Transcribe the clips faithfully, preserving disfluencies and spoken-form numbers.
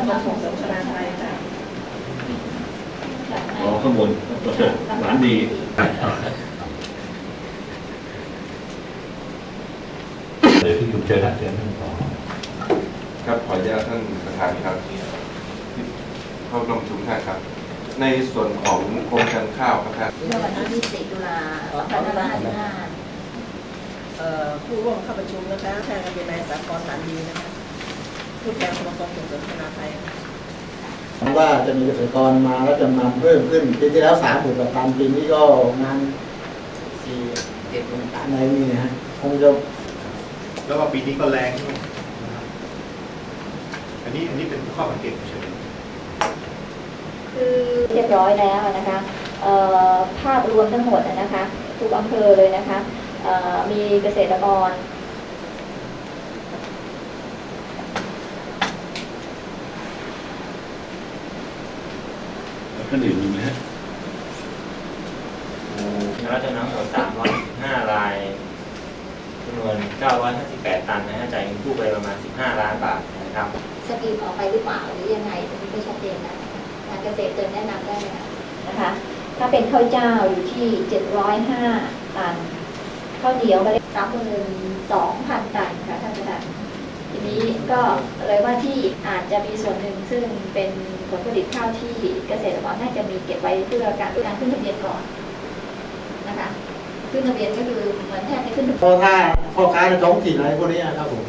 กรมส่งเสริมคณะไทยค่ะอ๋อข้างบนหวานดีเดี๋ยวที่คุณเจอท่านเจอท่านต่อครับขออนุญาตท่านประธานครับเข้าร่วมประชุมท่านครับในส่วนของโครงการข้าวครับท่านเมื่อวันที่ยี่สิบสี่ตุลาสองพันห้าร้อยห้าสิบห้าผู้ร่วมเข้าประชุมนะคะแทนกันเป็นนายสากลฐานดีนะคะผู้แทนสมาคมส่งเสริมคณะไทยว่าจะมีเกษตรกรมาแล้วจำนำเพิ่มขึ้นปีที่แล้วสามหมื่นกว่าตันปีนี้ก็งานสี่เจ็ดหมื่นตันอะไรนี่นะคงจะแล้วก็ปีนี้ก็แรงใช่ไหมอันนี้อันนี้เป็นข้อสังเกตเฉยคือเรียบร้อยแล้วนะคะภาพรวมทั้งหมดนะคะทุกอำเภอเลยนะคะมีเกษตรกรท่านอื่นมีไหมฮะแล้วจำนำหมดสามร้อยห้ารายจำนวนเก้าร้อยห้าสิบแปดตันนะฮะจ่ายเงินกู้ไปประมาณสิบห้าล้านบาทนะครับสกีมออกไปหรือเปล่าหรือยังไงตรงนี้ไม่ชัดเจนนะทางเกษตรเตือนแนะนำได้ไหมนะคะถ้าเป็นข้าวเจ้าอยู่ที่เจ็ดร้อยห้าตันข้าวเหนียวก็ได้สามหมื่นสองพันตันค่ะท่านประธานทีนี้ก็เลยว่าที่อาจจะมีส่วนหนึ่งซึ่งเป็นผลผลิตข้าวที่เกษตรกรน่าจะมีเก็บไว้เพื่อการการขึ้นทะเบียนก่อนนะคะขึ้นทะเบียนก็คือเหมือนแทบไม่ขึ้นพอถ้าพ่อค้าในท้องถิ่นอะไรพวกนี้ครับผม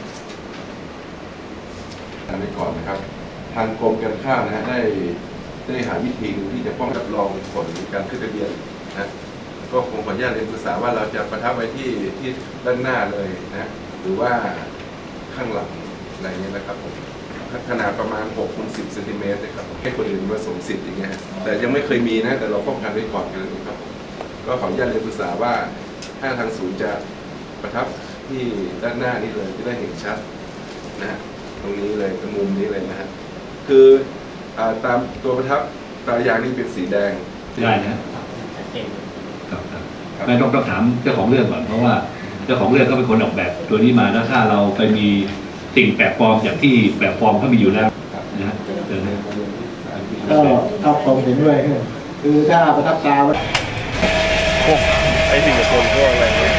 อันนี้ก่อนนะครับทางกรมการข้าวนะฮะได้ได้หาวิธีที่จะป้องกันรองผลการขึ้นทะเบียนนะก็คงขออนุญาตเรียนปรึกษาว่าเราจะประทับไว้ที่ที่ด้านหน้าเลยนะหรือว่าข้างหลังอะไรเงี้ยนะครับผมขนาดประมาณหกคูณสิบเซนติเมตรนะครับให้คนอื่นมาสวมสิทธิ์อย่างเงี้ยแต่ยังไม่เคยมีนะแต่เราป้องกันไว้ก่อนกันนะครับก็ขออนุญาตเรียนปรึกษาว่าถ้าทางศูนย์จะประทับที่ด้านหน้านี้เลยจะได้เห็นชัดนะตรงนี้เลยตรงมุมนี้เลยนะฮะคือตามตัวประทับตายางนี่เป็นสีแดงได้นะไม่ต้องต้องถามเจ้าของเรื่องก่อนเพราะว่าเจ้าของเรื่องก็เป็นคนออกแบบตัวนี้มาแล้วถ้าเราไปมีสิ่งแปลกปลอมอย่างที่แปลกปลอมเขามีอยู่แล้วนะฮะก็ครับผมเห็นด้วยคือถ้าประทับตาไอ้สิ่งกับคนพวกอะไรเนี่ย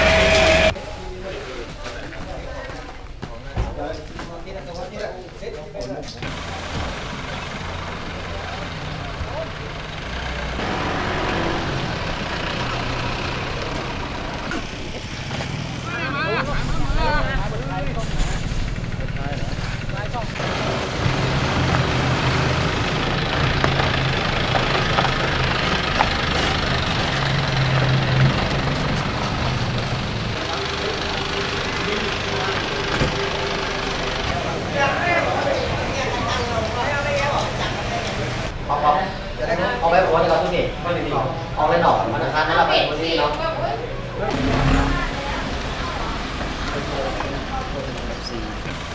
เอาไว้ผมว่าเราต้องเก็บไม่ดีเอาไว้หนอกมันนะครับนั่นเราไปวันนี้เนาะ